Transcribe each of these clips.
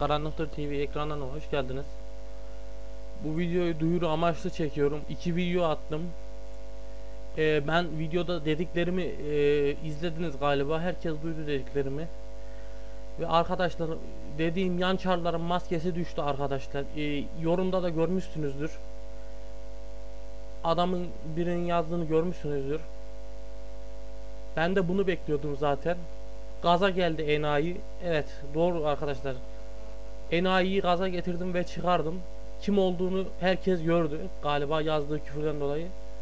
Karanlıktır TV ekranına hoş geldiniz. Bu videoyu duyuru amaçlı çekiyorum. 2 video attım. Ben videoda dediklerimi izlediniz galiba. Herkes duydu dediklerimi. Ve arkadaşlar dediğim yan çarların maskesi düştü arkadaşlar. Yorumda da görmüşsünüzdür. Adamın birinin yazdığını görmüşsünüzdür. Ben de bunu bekliyordum zaten. Gaza geldi enayi. Evet doğru arkadaşlar. Enayi'yi gaza getirdim ve çıkardım. Kim olduğunu herkes gördü. Galiba yazdığı küfürden dolayı.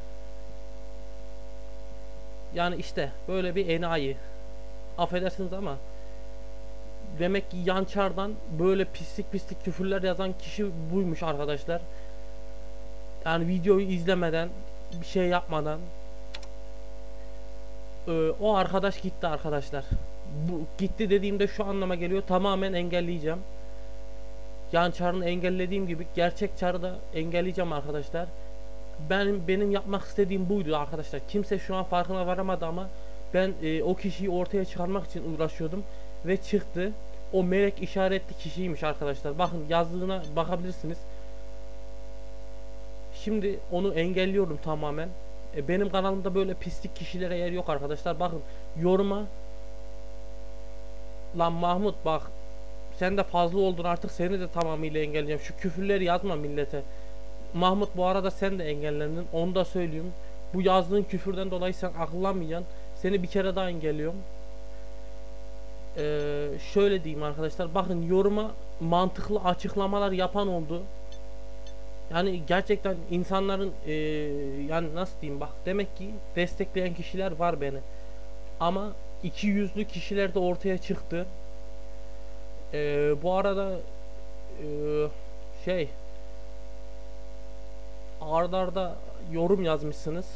Yani işte böyle bir enayi. Affedersiniz ama demek ki yançardan böyle pislik pislik küfürler yazan kişi buymuş arkadaşlar. Yani videoyu izlemeden, bir şey yapmadan o arkadaş gitti arkadaşlar. Bu gitti dediğimde şu anlama geliyor. Tamamen engelleyeceğim. Yan çarını engellediğim gibi gerçek çarı da engelleyeceğim arkadaşlar. Benim yapmak istediğim buydu arkadaşlar. Kimse şu an farkına varamadı ama ben o kişiyi ortaya çıkarmak için uğraşıyordum ve çıktı. O melek işaretli kişiymiş arkadaşlar. Bakın yazdığına bakabilirsiniz. Şimdi onu engelliyorum tamamen. Benim kanalımda böyle pislik kişilere yer yok arkadaşlar. Bakın yoruma lan Mahmut bak sen de fazla oldun artık, seni de tamamıyla engelleyeceğim. Şu küfürleri yazma millete. Mahmut bu arada sen de engellendin. Onu da söyleyeyim. Bu yazdığın küfürden dolayı sen akıllanmayacaksın. Seni bir kere daha engelliyorum. Şöyle diyeyim arkadaşlar. Bakın yoruma mantıklı açıklamalar yapan oldu. Yani gerçekten insanların yani nasıl diyeyim, bak demek ki destekleyen kişiler var beni. Ama iki yüzlü kişiler de ortaya çıktı. Bu arada şey ardarda yorum yazmışsınız.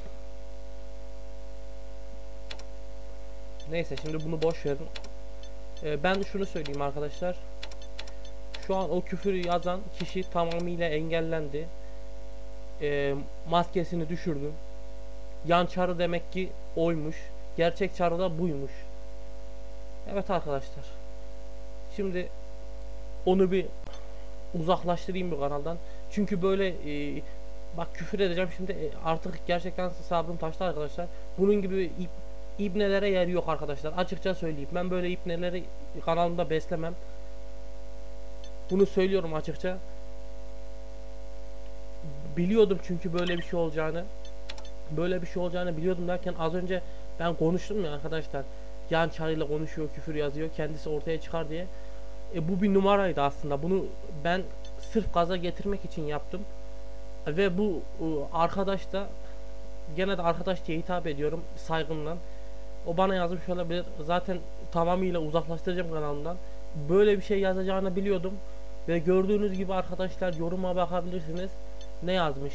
Neyse şimdi bunu boş verin. Ben şunu söyleyeyim arkadaşlar. Şu an o küfürü yazan kişi tamamıyla engellendi. Maskesini düşürdüm. Yan çarı demek ki oymuş. Gerçek çarı da buymuş. Evet arkadaşlar. Şimdi onu bir uzaklaştırayım bu kanaldan. Çünkü böyle bak küfür edeceğim şimdi, artık gerçekten sabrım taştı arkadaşlar. Bunun gibi ibnelere yer yok arkadaşlar. Açıkça söyleyeyim. Ben böyle ibneleri kanalımda beslemem. Bunu söylüyorum açıkça. Biliyordum çünkü böyle bir şey olacağını. Böyle bir şey olacağını biliyordum derken az önce ben konuştum ya arkadaşlar. Yan çarıyla konuşuyor, küfür yazıyor, kendisi ortaya çıkar diye. Bu bir numaraydı aslında. Bunu ben sırf gaza getirmek için yaptım. Ve bu arkadaş da, gene de arkadaş diye hitap ediyorum saygımdan. O bana yazmış olabilir. Zaten tamamıyla uzaklaştıracağım kanalımdan. Böyle bir şey yazacağını biliyordum. Ve gördüğünüz gibi arkadaşlar yoruma bakabilirsiniz. Ne yazmış?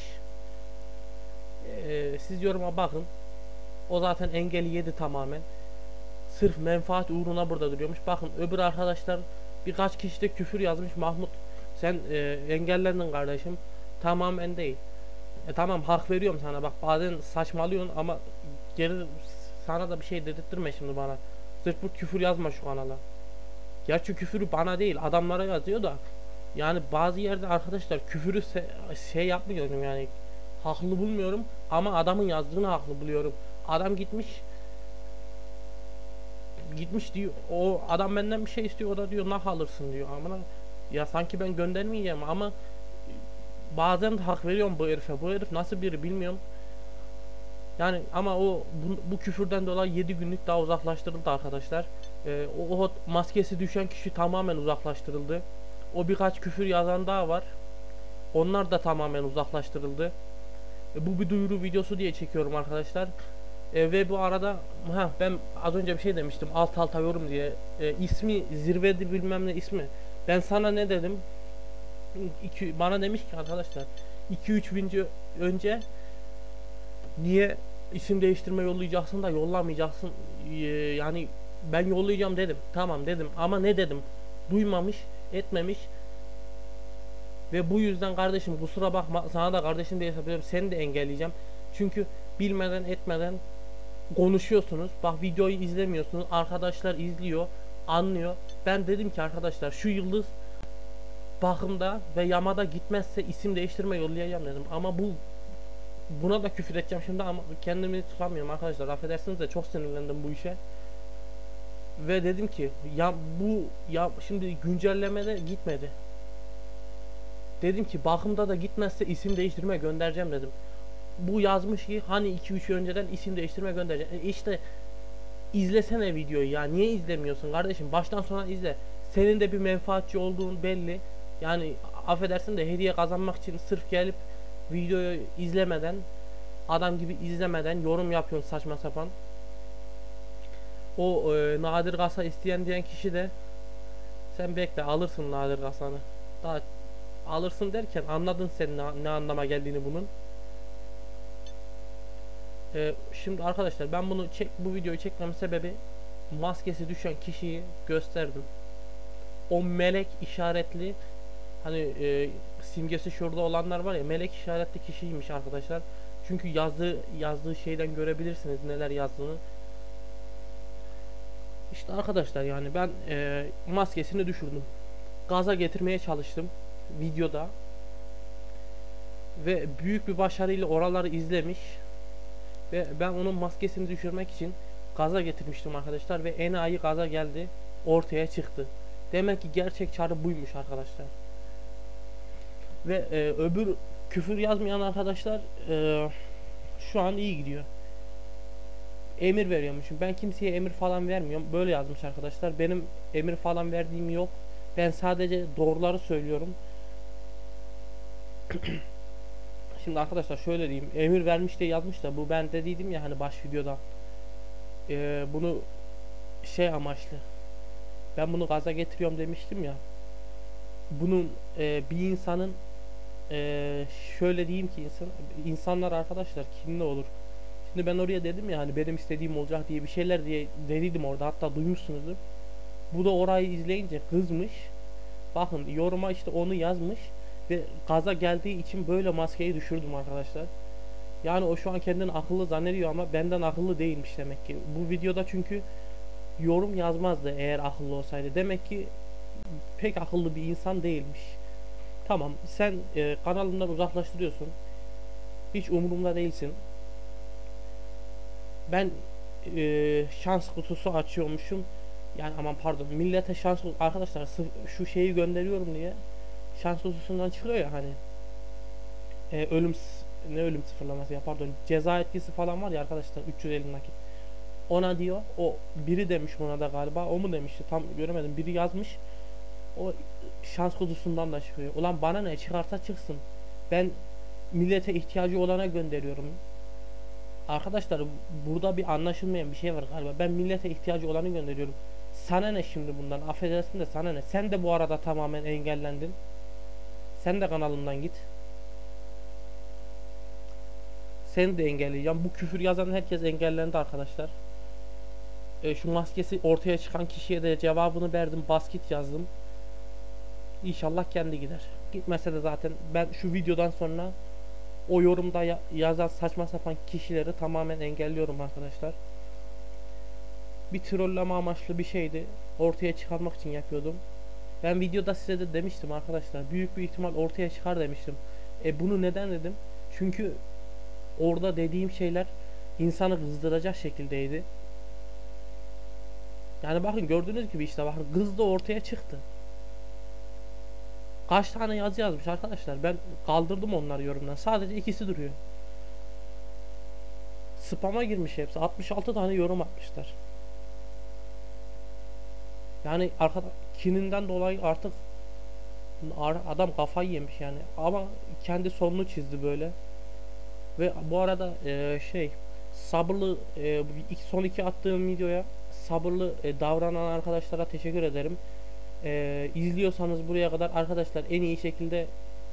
Siz yoruma bakın. O zaten engeli yedi tamamen. Sırf menfaat uğruna burada duruyormuş. Bakın öbür arkadaşlar birkaç kişi de küfür yazmış. Mahmut sen engellendin kardeşim. Tamamen değil. Tamam hak veriyorum sana, bak bazen saçmalıyorsun ama geri sana da bir şey dedirttirme şimdi bana. Sırf bu küfür yazma şu kanala. Gerçi küfürü bana değil adamlara yazıyor da, yani bazı yerde arkadaşlar küfürü şey yapmıyorum yani, haklı bulmuyorum ama adamın yazdığını haklı buluyorum. Adam gitmiş diyor, o adam benden bir şey istiyor, o da diyor nah alırsın diyor. Ama ya sanki ben göndermeyeceğim ama bazen hak veriyorum bu herife. Bu herif nasıl biri bilmiyorum. Yani ama bu küfürden dolayı 7 günlük daha uzaklaştırıldı arkadaşlar. O maskesi düşen kişi tamamen uzaklaştırıldı. O birkaç küfür yazan daha var. Onlar da tamamen uzaklaştırıldı. Bu bir duyuru videosu diye çekiyorum arkadaşlar. Ve bu arada ben az önce bir şey demiştim alt alta yorum diye. İsmi zirvede bilmem ne ismi. Ben sana ne dedim? Bana demiş ki arkadaşlar 2-3 video önce niye isim değiştirme yollayacaksın da yollamayacaksın, yani ben yollayacağım dedim, tamam dedim ama ne dedim duymamış etmemiş ve bu yüzden kardeşim kusura bakma, sana da kardeşim diye hesap ediyorum, seni de engelleyeceğim çünkü bilmeden etmeden konuşuyorsunuz. Bak videoyu izlemiyorsunuz, arkadaşlar izliyor, anlıyor. Ben dedim ki arkadaşlar şu yıldız bakımda ve yamada gitmezse isim değiştirme yollayacağım dedim. Ama buna da küfür edeceğim şimdi ama kendimi tutamıyorum arkadaşlar. Affedersiniz de çok sinirlendim bu işe. Ve dedim ki ya şimdi güncellemede gitmedi. Dedim ki bakımda da gitmezse isim değiştirme göndereceğim dedim. Bu yazmış ki hani 2-3 önceden isim değiştirme göndereceğim. İşte izlesene videoyu ya. Niye izlemiyorsun kardeşim? Baştan sona izle. Senin de bir menfaatçi olduğun belli. Yani affedersin de hediye kazanmak için sırf gelip videoyu izlemeden, adam gibi izlemeden yorum yapıyorsun saçma sapan. O nadir kasa isteyen diyen kişi de sen bekle alırsın nadir kasanı. Daha alırsın derken anladın sen ne anlama geldiğini bunun. Şimdi arkadaşlar ben bu videoyu çekmemin sebebi maskesi düşen kişiyi gösterdim. O melek işaretli hani simgesi şurada olanlar var ya, melek işaretli kişiymiş arkadaşlar. Çünkü yazdığı şeyden görebilirsiniz neler yazdığını. İşte arkadaşlar yani ben maskesini düşürdüm. Gaza getirmeye çalıştım videoda. Ve büyük bir başarıyla oraları izlemiş. Ve ben onun maskesini düşürmek için gaza getirmiştim arkadaşlar. Ve enayi gaza geldi. Ortaya çıktı. Demek ki gerçek çarı buymuş arkadaşlar. Ve öbür küfür yazmayan arkadaşlar şu an iyi gidiyor. Emir veriyormuşum. Ben kimseye emir falan vermiyorum. Böyle yazmış arkadaşlar. Benim emir falan verdiğim yok. Ben sadece doğruları söylüyorum. Şimdi arkadaşlar şöyle diyeyim. Emir vermiş diye yazmış da bu ben dediydim ya hani baş videoda. Bunu şey amaçlı. Ben bunu gaza getiriyorum demiştim ya. Bunun bir insanın şöyle diyeyim ki insanlar arkadaşlar kimli olur. Şimdi ben oraya dedim ya hani benim istediğim olacak diye bir şeyler diye dediydim orada, hatta duymuşsunuzdur. Bu da orayı izleyince kızmış. Bakın yoruma işte onu yazmış ve gaza geldiği için böyle maskeyi düşürdüm arkadaşlar. Yani o şu an kendini akıllı zannediyor ama benden akıllı değilmiş demek ki. Bu videoda çünkü yorum yazmazdı eğer akıllı olsaydı. Demek ki pek akıllı bir insan değilmiş. Tamam sen kanalından uzaklaştırıyorsun. Hiç umurumda değilsin. Ben şans kutusu açıyormuşum. Yani aman pardon, millete şans arkadaşlar şu şeyi gönderiyorum diye şans kutusundan çıkıyor ya hani ölüm sıfırlaması ya pardon, ceza etkisi falan var ya arkadaşlar, 350 nakit. Ona diyor, o biri demiş buna da galiba, o mu demişti tam göremedim, biri yazmış, o şans kutusundan da çıkıyor. Ulan bana ne, çıkarsa çıksın, ben millete ihtiyacı olana gönderiyorum. Arkadaşlar burada bir anlaşılmayan bir şey var galiba. Ben millete ihtiyacı olanı gönderiyorum. Sana ne şimdi bundan? Affedersin de sana ne? Sen de bu arada tamamen engellendin. Sen de kanalımdan git. Seni de engelleyeceğim. Bu küfür yazan herkes engellendi arkadaşlar. Şu maskesi ortaya çıkan kişiye de cevabını verdim. Basket yazdım. İnşallah kendi gider. Gitmese de zaten ben şu videodan sonra o yorumda yazan saçma sapan kişileri tamamen engelliyorum arkadaşlar. Bir trolleme amaçlı bir şeydi. Ortaya çıkarmak için yapıyordum. Ben videoda size de demiştim arkadaşlar. Büyük bir ihtimal ortaya çıkar demiştim. Bunu neden dedim? Çünkü orada dediğim şeyler insanı kızdıracak şekildeydi. Yani bakın gördüğünüz gibi işte bakın kız da ortaya çıktı. Kaç tane yazı yazmış arkadaşlar. Ben kaldırdım onları yorumdan. Sadece ikisi duruyor. Spam'a girmiş hepsi. 66 tane yorum atmışlar. Yani arkada kininden dolayı artık adam kafayı yemiş yani. Ama kendi sonunu çizdi böyle. Ve bu arada sabırlı son iki attığım videoya sabırlı davranan arkadaşlara teşekkür ederim. İzliyorsanız buraya kadar arkadaşlar en iyi şekilde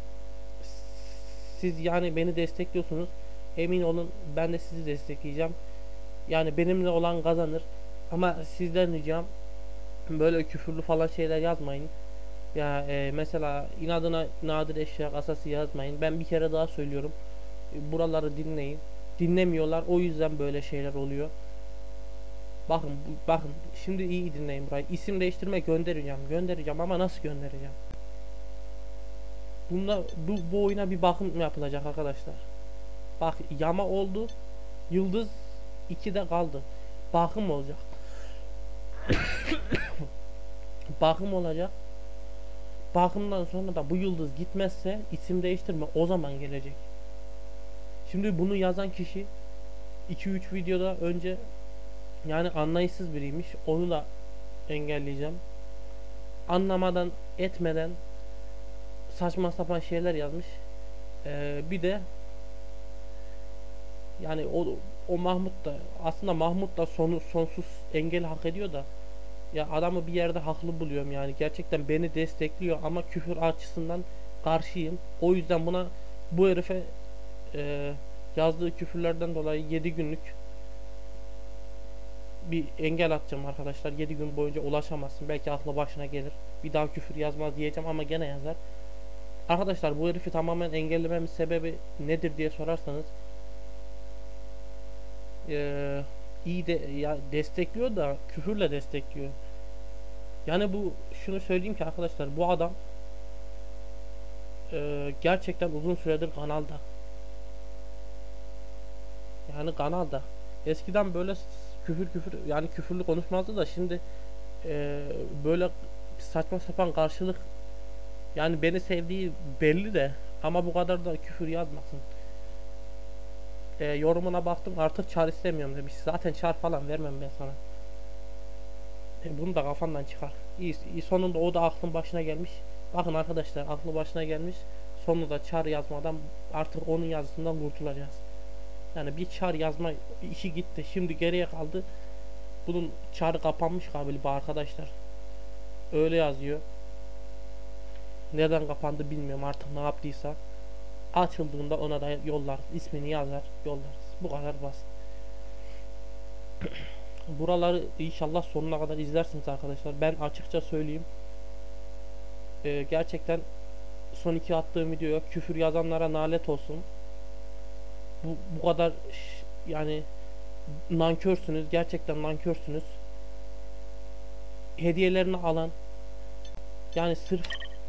siz yani beni destekliyorsunuz. Emin olun ben de sizi destekleyeceğim. Yani benimle olan kazanır. Ama sizden ricam böyle küfürlü falan şeyler yazmayın. Ya mesela inadına nadir eşya kasası yazmayın. Ben bir kere daha söylüyorum. Buraları dinleyin. Dinlemiyorlar. O yüzden böyle şeyler oluyor. Bakın şimdi iyi dinleyin burayı. İsim değiştirme göndereceğim ama nasıl göndereceğim? Bu oyuna bir bakım yapılacak arkadaşlar. Bak yama oldu. Yıldız 2'de kaldı. Bakım olacak. Bakım olacak. Bakımdan sonra da bu yıldız gitmezse isim değiştirme o zaman gelecek. Şimdi bunu yazan kişi 2-3 videoda önce yani anlayışsız biriymiş. Onu da engelleyeceğim. Anlamadan etmeden saçma sapan şeyler yazmış. Bir de yani o Mahmut da aslında Mahmut da sonsuz engel hak ediyor da ya adamı bir yerde haklı buluyorum yani gerçekten beni destekliyor ama küfür açısından karşıyım. O yüzden bu herife yazdığı küfürlerden dolayı 7 günlük bir engel atacağım arkadaşlar. 7 gün boyunca ulaşamazsın. Belki aklı başına gelir. Bir daha küfür yazmaz diyeceğim ama gene yazar. Arkadaşlar bu herifi tamamen engellememin sebebi nedir diye sorarsanız iyi de ya destekliyor da küfürle destekliyor. Yani şunu söyleyeyim ki arkadaşlar bu adam gerçekten uzun süredir kanalda. Yani kanalda. Eskiden böyle küfür yani küfürlü konuşmazdı da şimdi böyle saçma sapan karşılık yani beni sevdiği belli de ama bu kadar da küfür yazmasın. Yorumuna baktım artık çar istemiyorum demiş. Zaten çar falan vermem ben sana. Bunu da kafandan çıkar. İyi, sonunda o da aklın başına gelmiş. Bakın arkadaşlar aklı başına gelmiş. Sonunda çar yazmadan artık onun yazısından kurtulacağız. Yani bir çar yazma işi gitti. Şimdi geriye kaldı. Bunun çarı kapanmış galiba arkadaşlar. Öyle yazıyor. Neden kapandı bilmiyorum artık ne yaptıysa. Açıldığında ona da yollarız. İsmini yazar yollarız. Bu kadar basit. Buraları inşallah sonuna kadar izlersiniz arkadaşlar. Ben açıkça söyleyeyim. Gerçekten son iki attığım videoya küfür yazanlara nalet olsun. Bu kadar yani nankörsünüz. Gerçekten nankörsünüz. Hediyelerini alan yani sırf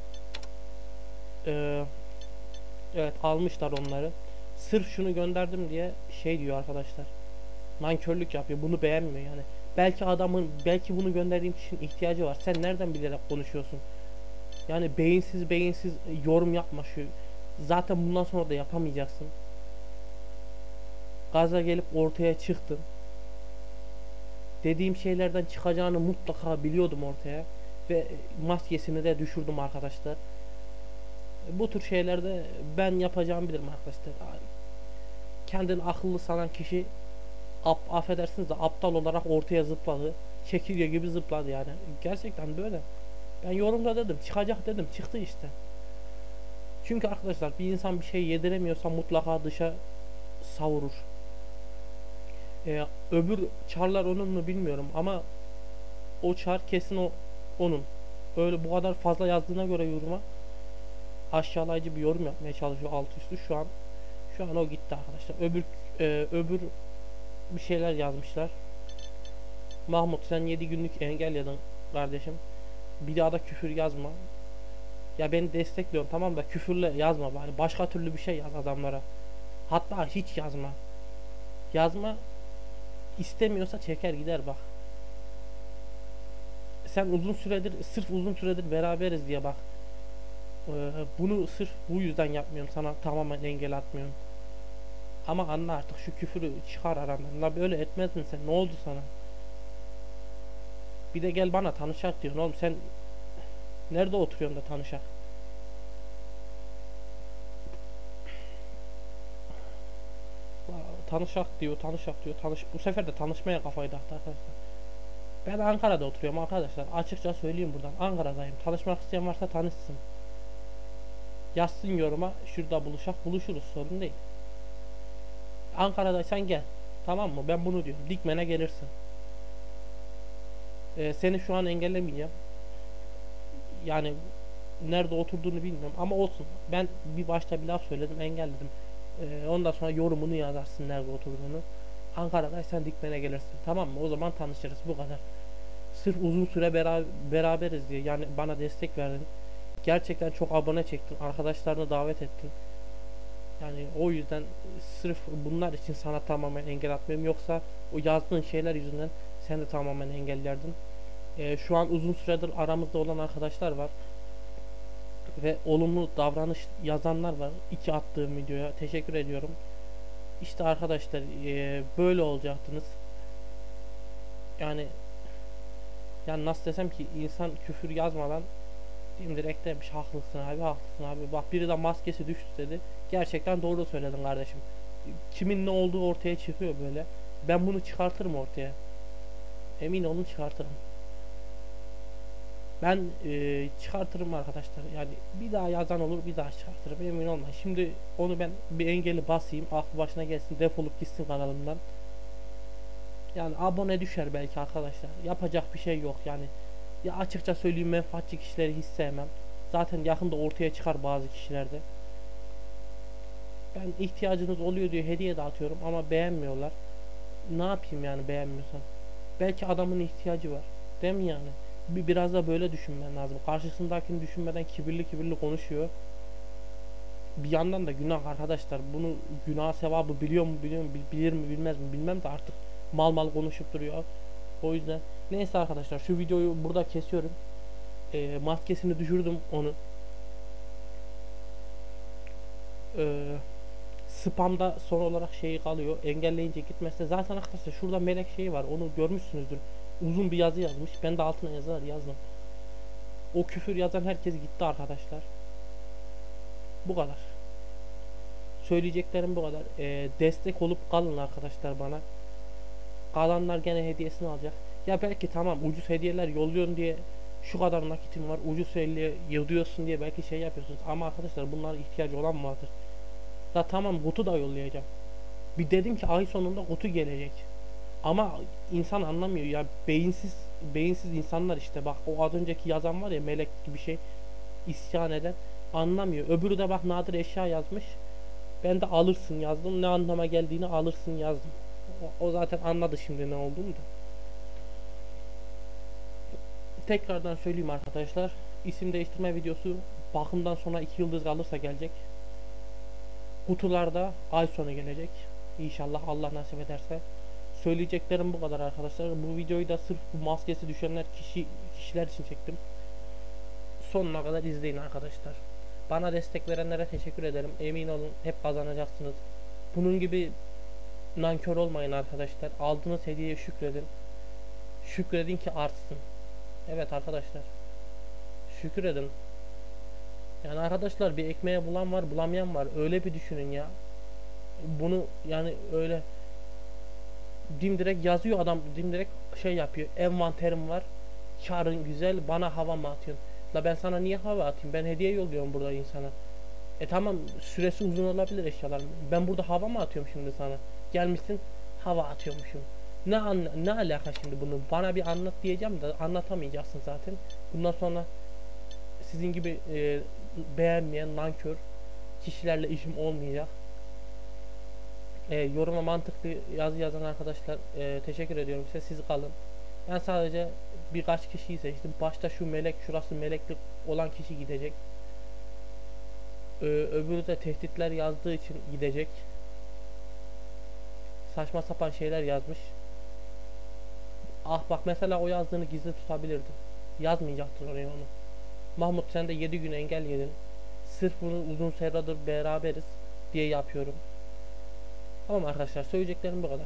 evet almışlar onları. Sırf şunu gönderdim diye şey diyor arkadaşlar. Nankörlük yapıyor. Bunu beğenmiyor yani. Belki bunu gönderdiğim kişinin ihtiyacı var. Sen nereden bilerek konuşuyorsun? Yani beyinsiz yorum yapma şu. Zaten bundan sonra da yapamayacaksın. Gaza gelip ortaya çıktın. Dediğim şeylerden çıkacağını mutlaka biliyordum ortaya. Ve maskesini de düşürdüm arkadaşlar. Bu tür şeylerde ben yapacağımı bilirim arkadaşlar. Kendini akıllı sanan kişi affedersiniz de aptal olarak ortaya zıpladı. Çekirge gibi zıpladı yani. Gerçekten böyle. Ben yorumda dedim. Çıkacak dedim. Çıktı işte. Çünkü arkadaşlar bir insan bir şey yediremiyorsa mutlaka dışa savurur. Öbür çarlar onun mu bilmiyorum ama o çar kesin onun. Öyle bu kadar fazla yazdığına göre yoruma aşağılayıcı bir yorum yapmaya çalışıyor alt üstü şu an o gitti arkadaşlar. Öbür bir şeyler yazmışlar. Mahmut sen 7 günlük engel yedin kardeşim. Bir daha da küfür yazma. Ya beni destekliyorum tamam da küfürle yazma bari. Başka türlü bir şey yaz adamlara. Hatta hiç yazma. Yazma istemiyorsa çeker gider bak. Sen sırf uzun süredir beraberiz diye bak. Bunu sırf bu yüzden yapmıyorum. Sana tamamen engel atmıyorum. Ama anla artık şu küfürü çıkar arandan. La böyle etmezdin sen. Ne oldu sana? Bir de gel bana tanışak diyorsun oğlum. Sen nerede oturuyorsun da tanışak? Tanışak diyor. Bu sefer de tanışmaya kafayı taktı arkadaşlar. Ben Ankara'da oturuyorum arkadaşlar. Açıkça söyleyeyim buradan. Ankara'dayım. Tanışmak isteyen varsa tanışsın. Yazsın yoruma. Şurada buluşuruz. Sorun değil. Ankara'daysan gel. Tamam mı? Ben bunu diyorum. Dikmen'e gelirsin. Seni şu an engellemeyeceğim. Yani nerede oturduğunu bilmiyorum ama olsun. Ben bir başta bir laf söyledim, engelledim. Ondan sonra yorumunu yazarsın nerede oturduğunu. Ankara'daysan Dikmen'e gelirsin. Tamam mı? O zaman tanışırız. Bu kadar. Sırf uzun süre beraberiz diye yani bana destek verdin. Gerçekten çok abone çektin. Arkadaşlarını davet ettin. Yani o yüzden sırf bunlar için sana tamamen engel atmıyorum. Yoksa o yazdığın şeyler yüzünden sen de tamamen engellerdin. Şu an uzun süredir aramızda olan arkadaşlar var. Ve olumlu davranış yazanlar var. İki attığım videoya. Teşekkür ediyorum. İşte arkadaşlar böyle olacaktınız. Yani nasıl desem ki, insan küfür yazmadan direkt demiş haklısın abi, haklısın abi. Bak, biri de maskesi düştü dedi. Gerçekten doğru söyledin kardeşim. Kimin ne olduğu ortaya çıkıyor böyle. Ben bunu çıkartırım ortaya. Emin olun çıkartırım. Ben çıkartırım arkadaşlar. Yani bir daha yazan olur, bir daha çıkartırım, emin olma. Şimdi onu ben bir engeli basayım, aklı başına gelsin, defolup gitsin kanalımdan. Yani abone düşer belki arkadaşlar. Yapacak bir şey yok yani. Ya açıkça söyleyeyim, menfaatçi kişileri hiç sevmem. Zaten yakında ortaya çıkar bazı kişilerde. Ben ihtiyacınız oluyor diye hediye dağıtıyorum ama beğenmiyorlar. Ne yapayım yani beğenmiyorsan? Belki adamın ihtiyacı var. Değil mi yani? Biraz da böyle düşünmen lazım. Karşısındakini düşünmeden kibirli kibirli konuşuyor. Bir yandan da günah arkadaşlar. Bunu günah sevabı biliyor mu biliyor mu, bilir mi bilmez mi bilmem de artık mal mal konuşup duruyor. O yüzden neyse arkadaşlar, şu videoyu burada kesiyorum. Maskesini düşürdüm onu. Spamda son olarak şeyi kalıyor. Engelleyince gitmezse zaten arkadaşlar şurada melek şeyi var. Onu görmüşsünüzdür. Uzun bir yazı yazmış. Ben de altına yazdım. O küfür yazan herkes gitti arkadaşlar. Bu kadar. Söyleyeceklerim bu kadar. Destek olup kalın arkadaşlar bana. Kalanlar gene hediyesini alacak. Ya belki tamam, ucuz hediyeler yolluyorsun diye şu kadar nakitim var, ucuz hediye yolluyorsun diye belki şey yapıyorsunuz. Ama arkadaşlar bunlara ihtiyacı olan vardır. Da tamam, kutu da yollayacağım. Bir dedim ki ay sonunda kutu gelecek. Ama insan anlamıyor ya, beyinsiz insanlar işte. Bak, o az önceki yazan var ya, melek gibi şey, isyan eden, anlamıyor. Öbürü de bak, nadir eşya yazmış. Ben de alırsın yazdım. Ne anlama geldiğini alırsın yazdım. O zaten anladı şimdi ne olduğunu da. Tekrardan söyleyeyim arkadaşlar. İsim değiştirme videosu bakımdan sonra 2 yıldız kalırsa gelecek. Kutularda ay sonu gelecek. İnşallah, Allah nasip ederse. Söyleyeceklerim bu kadar arkadaşlar. Bu videoyu da sırf bu maskesi düşenler kişiler için çektim. Sonuna kadar izleyin arkadaşlar. Bana destek verenlere teşekkür ederim. Emin olun hep kazanacaksınız. Bunun gibi nankör olmayın arkadaşlar. Aldığınız hediyeye şükredin. Şükredin ki artsın. Evet arkadaşlar. Şükür edin. Yani arkadaşlar, bir ekmeğe bulan var, bulamayan var. Öyle bir düşünün ya. Bunu yani öyle dimdirek yazıyor adam, dimdirek şey yapıyor. Envanterim var. Karın güzel, bana hava mı atıyorsun? La ben sana niye hava atayım? Ben hediye yolluyorum burada insana. Tamam, süresi uzun olabilir eşyalar. Ben burada hava mı atıyorum şimdi sana? Gelmişsin hava atıyormuşum. Ne alaka şimdi bunu? Bana bir anlat diyeceğim de anlatamayacaksın zaten. Bundan sonra sizin gibi beğenmeyen nankör kişilerle işim olmayacak. Yoruma mantıklı yazı yazan arkadaşlar teşekkür ediyorum size. Siz kalın. Ben sadece birkaç kişiyi seçtim. Başta şu melek, şurası meleklik olan kişi gidecek. Öbürü de tehditler yazdığı için gidecek. Saçma sapan şeyler yazmış. Ah bak, mesela o yazdığını gizli tutabilirdin. Yazmayacaktın oraya onu. Mahmut, sen de 7 gün engel yedin. Sırf bunu uzun süredir beraberiz diye yapıyorum. Tamam arkadaşlar, söyleyeceklerim bu kadar.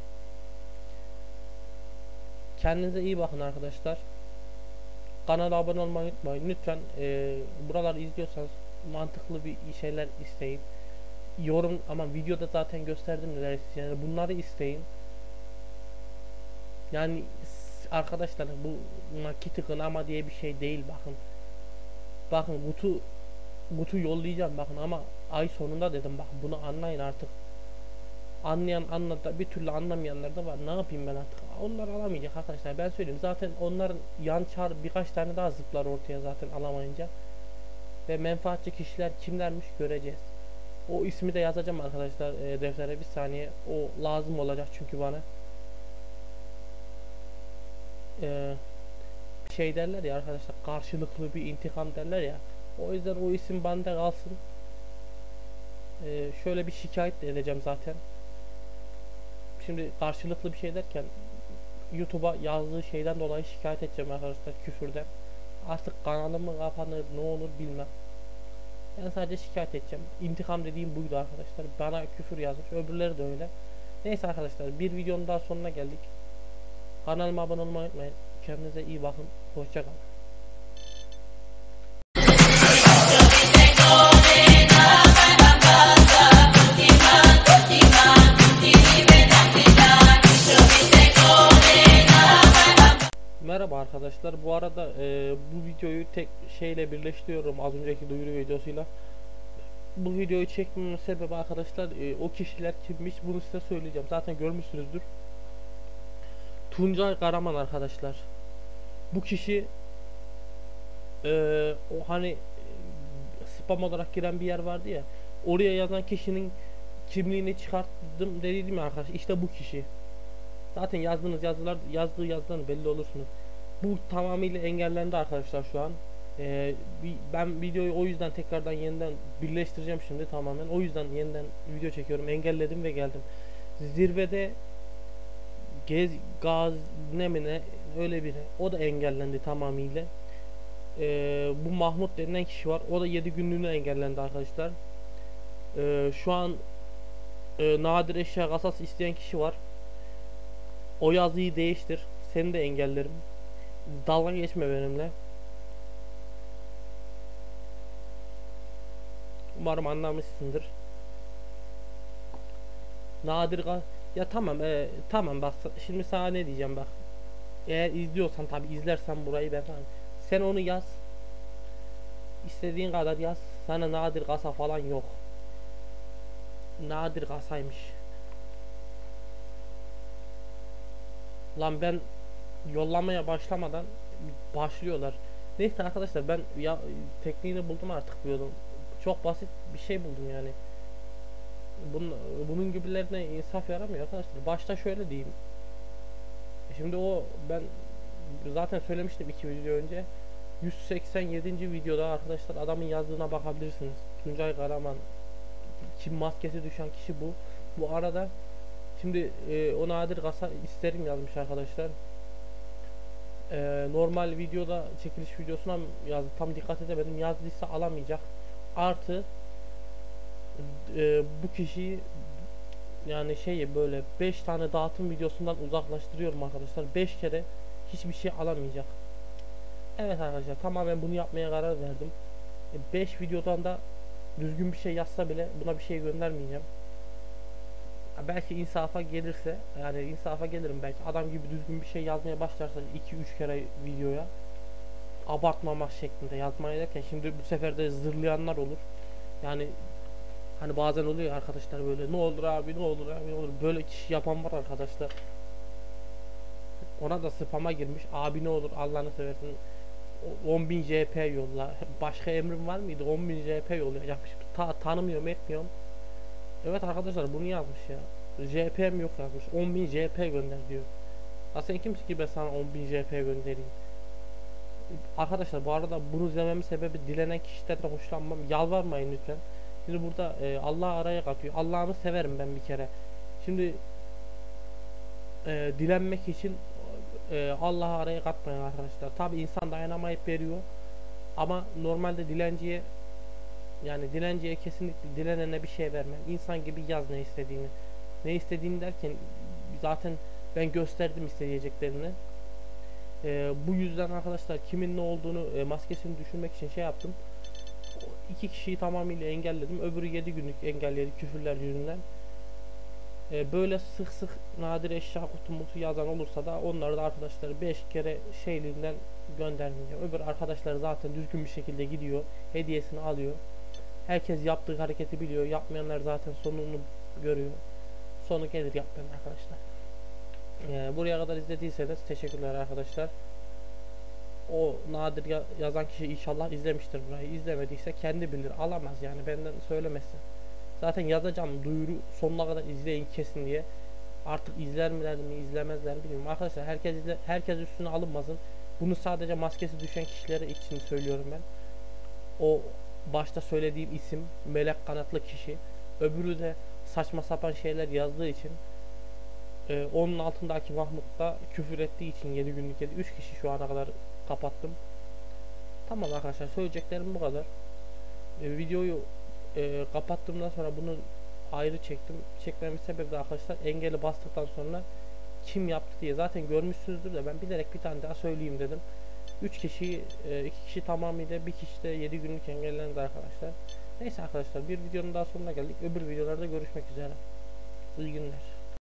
Kendinize iyi bakın arkadaşlar. Kanala abone olmayı unutmayın. Lütfen buraları izliyorsanız mantıklı bir şeyler isteyin. Yorum, ama videoda zaten gösterdim neler isteyeceğini. Bunları isteyin. Yani arkadaşlar, bu nakit kınama diye bir şey değil, bakın. Bakın, kutu yollayacağım bakın, ama ay sonunda dedim, bakın bunu anlayın artık. Anlayan anladı, bir türlü anlamayanlar da var. Ne yapayım ben artık? Onlar alamayacak arkadaşlar, ben söyleyeyim. Zaten onların yan çar birkaç tane daha zıplar ortaya zaten alamayınca. Ve menfaatçi kişiler kimlermiş göreceğiz. O ismi de yazacağım arkadaşlar deftere, bir saniye. O lazım olacak çünkü bana. Şey derler ya arkadaşlar, karşılıklı bir intikam derler ya. O yüzden o isim bende kalsın. Şöyle bir şikayet de edeceğim zaten. Şimdi karşılıklı bir şey derken YouTube'a yazdığı şeyden dolayı şikayet edeceğim arkadaşlar, küfürden. Artık kanalım mı kapanır ne olur bilmem. Ben sadece şikayet edeceğim. İntikam dediğim buydu arkadaşlar. Bana küfür yazmış. Öbürleri de öyle. Neyse arkadaşlar, bir videonun daha sonuna geldik. Kanalıma abone olmayı unutmayın. Kendinize iyi bakın. Hoşça kalın. Merhaba arkadaşlar. Bu arada bu videoyu tek şeyle birleştiriyorum, az önceki duyuru videosuyla. Bu videoyu çekmemin sebebi arkadaşlar, o kişiler kimmiş bunu size söyleyeceğim. Zaten görmüşsünüzdür. Tuncay Karaman arkadaşlar. Bu kişi o hani spam olarak giren bir yer vardı ya. Oraya yazan kişinin kimliğini çıkarttım dedim ya arkadaşlar. İşte bu kişi. Zaten yazdığınız yazılar, yazdığı yazıdan belli olursunuz. Bu tamamıyla engellendi arkadaşlar şu an. Ben videoyu o yüzden tekrardan yeniden birleştireceğim şimdi tamamen. O yüzden yeniden video çekiyorum. Engelledim ve geldim. Zirvede gaz ne mi ne öyle biri. O da engellendi tamamıyla. Bu Mahmut denilen kişi var. O da 7 günlüğüne engellendi arkadaşlar. Şu an nadir eşya kasası isteyen kişi var. O yazıyı değiştir. Seni de engellerim. Dalga geçme benimle. Umarım anlamışsındır. Nadir ya tamam, tamam bak şimdi sana ne diyeceğim bak. Eğer izliyorsan tabi, izlersen burayı ben falan. Sen onu yaz. İstediğin kadar yaz. Sana nadir kasa falan yok. Nadir kasaymış. Lan ben yollamaya başlamadan başlıyorlar. Neyse arkadaşlar, ben ya tekniğini buldum artık bu yolun. Çok basit bir şey buldum yani. Bunun gibilerine insaf yaramıyor arkadaşlar. Başta şöyle diyeyim. Şimdi o ben zaten söylemiştim 2 video önce. 187. videoda arkadaşlar adamın yazdığına bakabilirsiniz. Tuncay Karaman. Çin maskesi düşen kişi bu. Bu arada şimdi o nadir kasa isterim yazmış arkadaşlar. Normal videoda, çekiliş videosuna yazdı. Tam dikkat edemedim. Yazdıysa alamayacak. Artı bu kişiyi yani böyle 5 tane dağıtım videosundan uzaklaştırıyorum arkadaşlar. 5 kere hiçbir şey alamayacak. Evet arkadaşlar, tamamen bunu yapmaya karar verdim. 5 videodan da düzgün bir şey yazsa bile buna bir şey göndermeyeceğim. Belki insafa gelirse, yani insafa gelirim belki, adam gibi düzgün bir şey yazmaya başlarsa 2-3 kere videoya, abartmamak şeklinde yazmaya derken, şimdi bu sefer de zırlayanlar olur. Yani hani bazen oluyor arkadaşlar böyle, ne olur abi, ne olur abi, ne olur, böyle kişi yapan var arkadaşlar. Ona da spama girmiş. Abi ne olur Allah'ını seversen 10.000 JP yolla. Başka emrim var mıydı? 10.000 JP yolla. Yapmış. Tanımıyorum, etmiyorum. Evet arkadaşlar, bunu yazmış ya. JP'm yok yazmış. 10.000 JP gönder diyor. Ya sen kimsin ki ben sana 10.000 JP göndereyim? Arkadaşlar bu arada bunu dememin sebebi, dilenen kişilerden hoşlanmam. Yalvarmayın lütfen. Şimdi burada Allah araya katıyor. Allah'ını severim ben bir kere. Şimdi dilenmek için Allah'ı araya katmayın arkadaşlar. Tabi insan dayanamayıp veriyor. Ama normalde dilenciye, yani dilenciye kesinlikle, dilenene bir şey vermem. İnsan gibi yaz ne istediğini. Ne istediğini derken zaten ben gösterdim isteyeceklerini. Bu yüzden arkadaşlar kimin ne olduğunu, maskesini düşürmek için şey yaptım. 2 kişiyi tamamıyla engelledim. Öbürü 7 günlük engelledi küfürler yüzünden. Böyle sık sık nadir eşya kutu yazan olursa da onları da arkadaşlar 5 kere şeyliğinden göndermeyeceğim. Öbür arkadaşlar zaten düzgün bir şekilde gidiyor, hediyesini alıyor. Herkes yaptığı hareketi biliyor. Yapmayanlar zaten sonunu görüyor. Sonu gelir yapmayan arkadaşlar. Buraya kadar izlediyseniz teşekkürler arkadaşlar. O nadir yazan kişi inşallah izlemiştir burayı. İzlemediyse kendi bilir. Alamaz yani, benden söylemesin. Zaten yazacağım duyuru, sonuna kadar izleyin kesin diye. Artık izlerler mi izlemezler mi bilmiyorum. Arkadaşlar herkes üstüne alınmasın. Bunu sadece maskesi düşen kişilere için söylüyorum ben. o başta söylediğim isim melek kanatlı kişi. Öbürü de saçma sapan şeyler yazdığı için onun altındaki Mahmut da küfür ettiği için 7 günlük 3 kişi şu ana kadar kapattım. Tamam arkadaşlar, söyleyeceklerim bu kadar. Videoyu kapattığımdan sonra bunu ayrı çektim. Çekmemin sebebi de arkadaşlar, engeli bastıktan sonra kim yaptı diye zaten görmüşsünüzdür de ben bilerek bir tane daha söyleyeyim dedim. 3 kişi, 2 kişi tamamıyla, bir kişi de 7 günlük engellendi arkadaşlar. Neyse arkadaşlar, bir videonun daha sonuna geldik. Öbür videolarda görüşmek üzere. İyi günler.